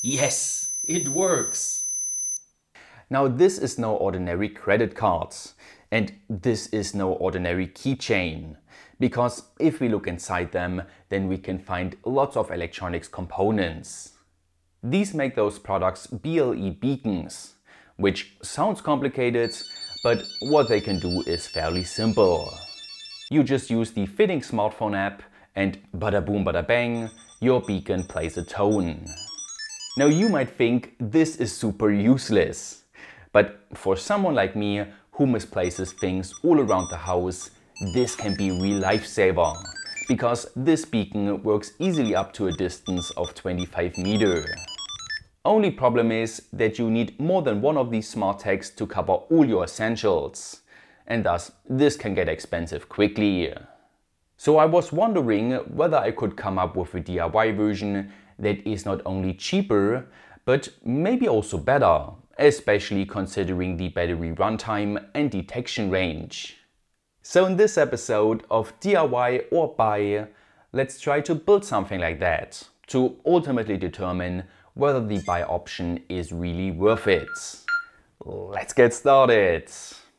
Yes, it works! Now this is no ordinary credit card, and this is no ordinary keychain, because if we look inside them, then we can find lots of electronics components. These make those products BLE beacons, which sounds complicated, but what they can do is fairly simple. You just use the fitting smartphone app and bada boom bada bang, your beacon plays a tone. Now you might think this is super useless, but for someone like me who misplaces things all around the house, this can be a real lifesaver, because this beacon works easily up to a distance of 25 meters. Only problem is that you need more than one of these smart tags to cover all your essentials, and thus this can get expensive quickly. So I was wondering whether I could come up with a DIY version that is not only cheaper, but maybe also better, especially considering the battery runtime and detection range. So in this episode of DIY or Buy, let's try to build something like that, to ultimately determine whether the buy option is really worth it. Let's get started!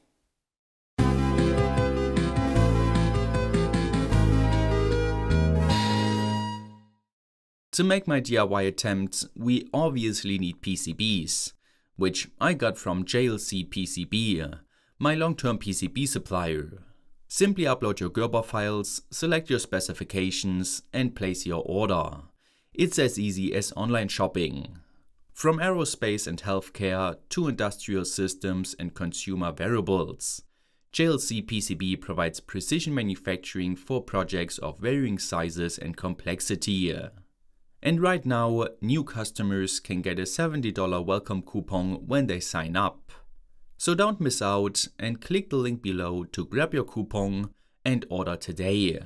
To make my DIY attempt, we obviously need PCBs, which I got from JLCPCB, my long-term PCB supplier. Simply upload your Gerber files, select your specifications and place your order. It's as easy as online shopping. From aerospace and healthcare to industrial systems and consumer wearables, JLCPCB provides precision manufacturing for projects of varying sizes and complexity. And right now, new customers can get a $70 welcome coupon when they sign up. So don't miss out and click the link below to grab your coupon and order today.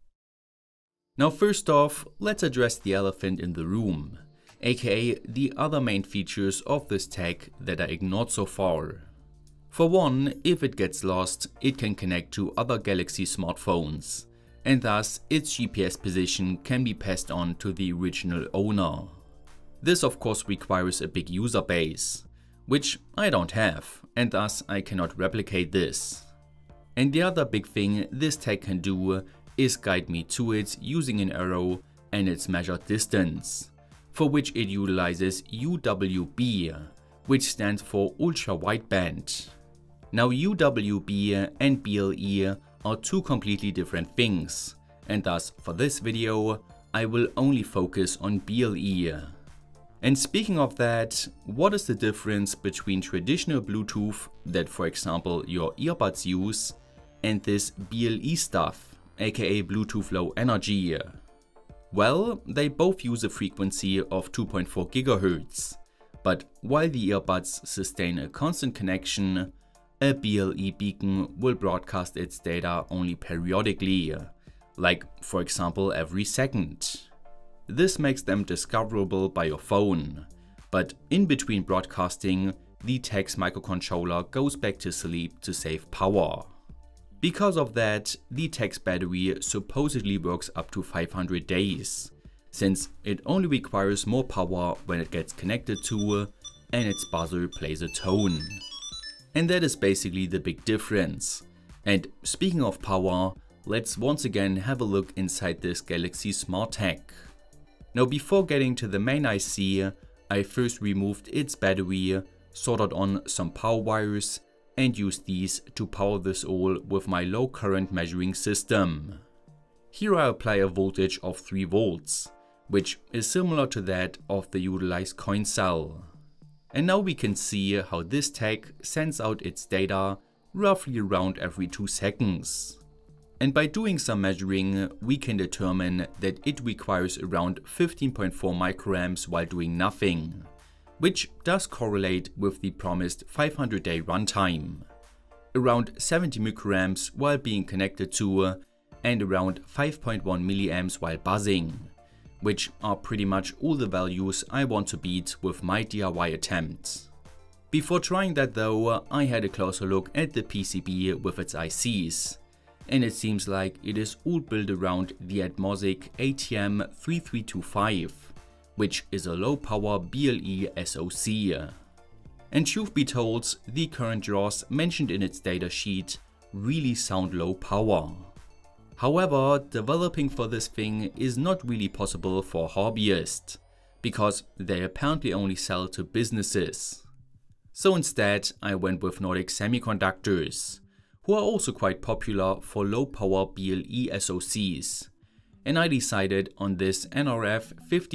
Now first off, let's address the elephant in the room, aka the other main features of this tag that I ignored so far. For one, if it gets lost, it can connect to other Galaxy smartphones, and thus its GPS position can be passed on to the original owner. This of course requires a big user base, which I don't have, and thus I cannot replicate this. And the other big thing this tag can do is guide me to it using an arrow and its measured distance, for which it utilizes UWB, which stands for ultra wideband. Now UWB and BLE are two completely different things, and thus for this video I will only focus on BLE. And speaking of that, what is the difference between traditional Bluetooth that for example your earbuds use and this BLE stuff, aka Bluetooth Low Energy? Well, they both use a frequency of 2.4 GHz, but while the earbuds sustain a constant connection, a BLE beacon will broadcast its data only periodically, like for example every second. This makes them discoverable by your phone, but in between broadcasting, the tag's microcontroller goes back to sleep to save power. Because of that, the tag's battery supposedly works up to 500 days, since it only requires more power when it gets connected to and its buzzer plays a tone. And that is basically the big difference. And speaking of power, let's once again have a look inside this Galaxy Smart Tag. Now before getting to the main IC, I first removed its battery, soldered on some power wires and used these to power this all with my low current measuring system. Here I apply a voltage of 3 volts, which is similar to that of the utilized coin cell. And now we can see how this tag sends out its data roughly around every 2 seconds. And by doing some measuring, we can determine that it requires around 15.4 microamps while doing nothing, which does correlate with the promised 500-day runtime. Around 70 microamps while being connected to, and around 5.1 milliamps while buzzing, which are pretty much all the values I want to beat with my DIY attempt. Before trying that though, I had a closer look at the PCB with its ICs, and it seems like it is all built around the Atmosic ATM3325, which is a low power BLE SoC. And truth be told, the current draws mentioned in its datasheet really sound low power. However, developing for this thing is not really possible for hobbyists, because they apparently only sell to businesses. So instead I went with Nordic Semiconductors, who are also quite popular for low power BLE SoCs, and I decided on this NRF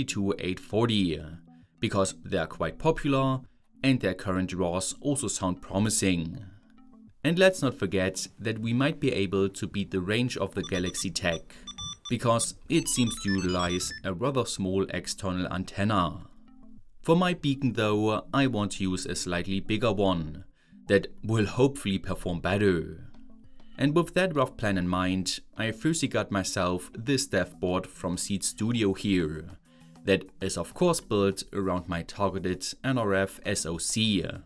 52840, because they are quite popular and their current draws also sound promising. And let's not forget that we might be able to beat the range of the Galaxy Tech, because it seems to utilize a rather small external antenna. For my beacon though, I want to use a slightly bigger one that will hopefully perform better. And with that rough plan in mind, I firstly got myself this dev board from Seed Studio here, that is of course built around my targeted NRF SoC.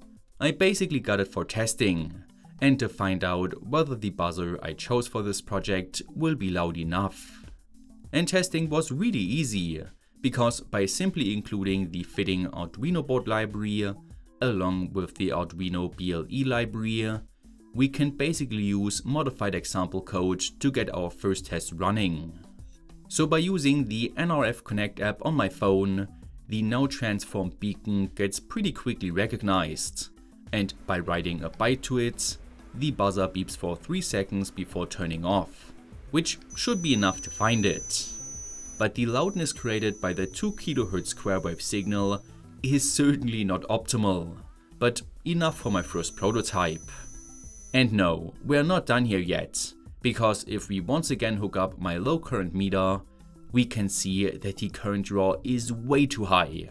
I basically got it for testing, and to find out whether the buzzer I chose for this project will be loud enough. And testing was really easy, because by simply including the fitting Arduino board library along with the Arduino BLE library, we can basically use modified example code to get our first test running. So by using the NRF Connect app on my phone, the now transformed beacon gets pretty quickly recognized, and by writing a byte to it, the buzzer beeps for 3 seconds before turning off, which should be enough to find it. But the loudness created by the 2 kHz square wave signal is certainly not optimal, but enough for my first prototype. And no, we're not done here yet, because if we once again hook up my low current meter, we can see that the current draw is way too high.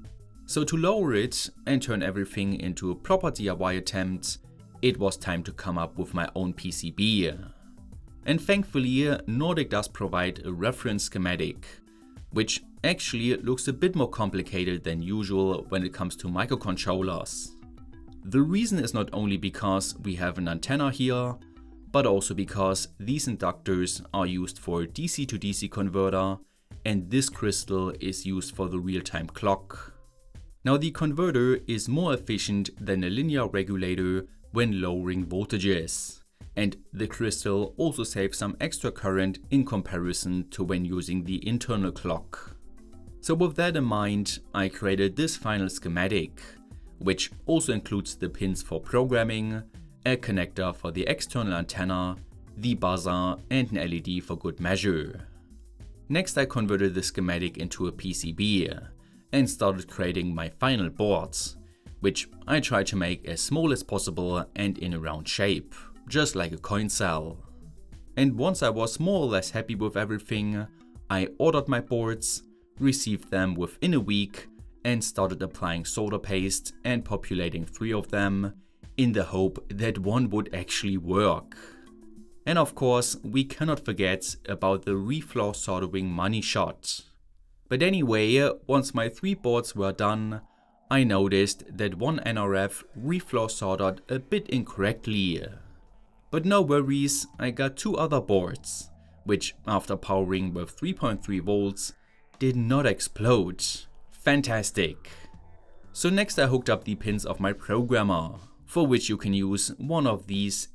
So to lower it and turn everything into a proper DIY attempt, it was time to come up with my own PCB. And thankfully, Nordic does provide a reference schematic, which actually looks a bit more complicated than usual when it comes to microcontrollers. The reason is not only because we have an antenna here, but also because these inductors are used for a DC to DC converter, and this crystal is used for the real-time clock. Now the converter is more efficient than a linear regulator when lowering voltages, and the crystal also saves some extra current in comparison to when using the internal clock. So with that in mind, I created this final schematic, which also includes the pins for programming, a connector for the external antenna, the buzzer, and an LED for good measure. Next I converted the schematic into a PCB and started creating my final boards, which I tried to make as small as possible and in a round shape, just like a coin cell. And once I was more or less happy with everything, I ordered my boards, received them within a week, and started applying solder paste and populating 3 of them, in the hope that one would actually work. And of course, we cannot forget about the reflow soldering money shot. But anyway, once my 3 boards were done, I noticed that one NRF reflow soldered a bit incorrectly. But no worries, I got 2 other boards, which after powering with 3.3 volts did not explode. Fantastic! So next I hooked up the pins of my programmer, for which you can use one of these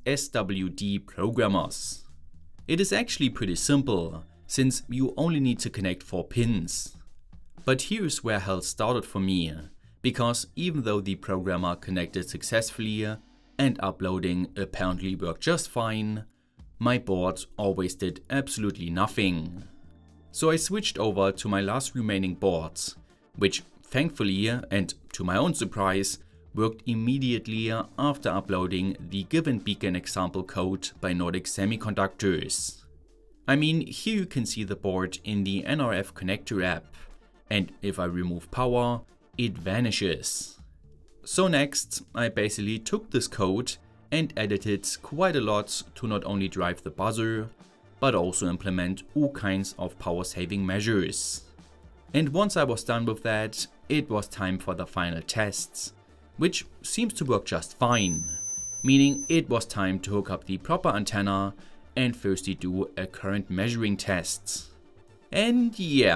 SWD programmers. It is actually pretty simple, since you only need to connect 4 pins. But here's where hell started for me, because even though the programmer connected successfully and uploading apparently worked just fine, my board always did absolutely nothing. So I switched over to my last remaining boards, which thankfully, and to my own surprise, worked immediately after uploading the given beacon example code by Nordic Semiconductors. I mean, here you can see the board in the NRF connector app, and if I remove power, it vanishes. So next, I basically took this code and edited quite a lot to not only drive the buzzer, but also implement all kinds of power saving measures. And once I was done with that, it was time for the final tests, which seems to work just fine, meaning it was time to hook up the proper antenna and firstly do a current measuring test. And yeah,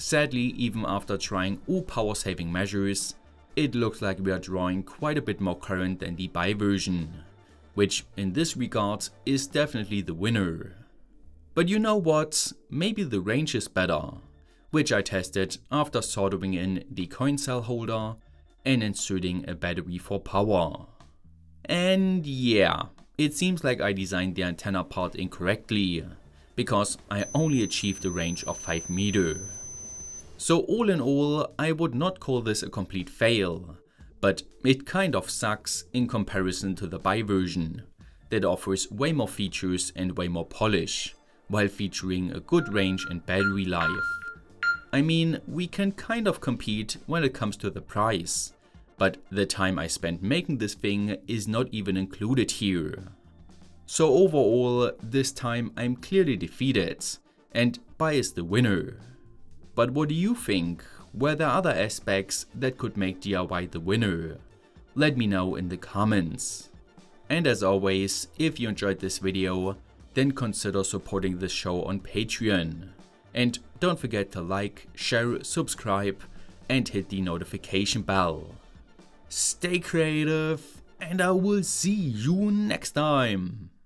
sadly, even after trying all power saving measures, it looks like we are drawing quite a bit more current than the buy version, which in this regard is definitely the winner. But you know what, maybe the range is better, which I tested after soldering in the coin cell holder and inserting a battery for power. And yeah, it seems like I designed the antenna part incorrectly, because I only achieved a range of 5 meters. So all in all, I would not call this a complete fail, but it kind of sucks in comparison to the buy version, that offers way more features and way more polish, while featuring a good range and battery life. I mean, we can kind of compete when it comes to the price, but the time I spent making this thing is not even included here. So overall, this time I'm clearly defeated, and buy is the winner. But what do you think? Were there other aspects that could make DIY the winner? Let me know in the comments. And as always, if you enjoyed this video, then consider supporting this show on Patreon. And don't forget to like, share, subscribe, and hit the notification bell. Stay creative, and I will see you next time.